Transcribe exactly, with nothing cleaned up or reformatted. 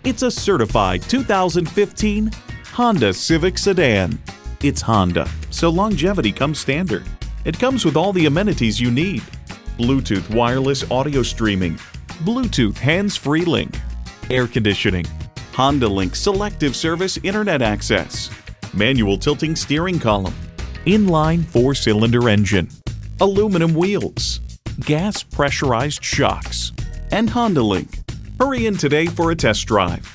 It's a certified two thousand fifteen Honda Civic sedan. It's Honda, so longevity comes standard. It comes with all the amenities you need: Bluetooth wireless audio streaming, Bluetooth hands-free link, air conditioning, Honda Link selective service internet access, manual tilting steering column, inline four-cylinder engine, aluminum wheels, gas pressurized shocks, and Honda Link. Hurry in today for a test drive.